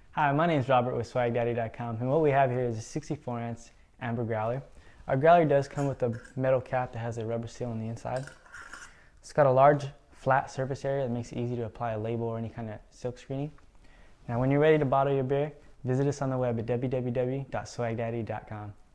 Hi, my name is Robert with SwagDaddy.com, and what we have here is a 64 ounce amber growler. Our growler does come with a metal cap that has a rubber seal on the inside. It's got a large flat surface area that makes it easy to apply a label or any kind of silk screening. Now when you're ready to bottle your beer, visit us on the web at www.swagdaddy.com.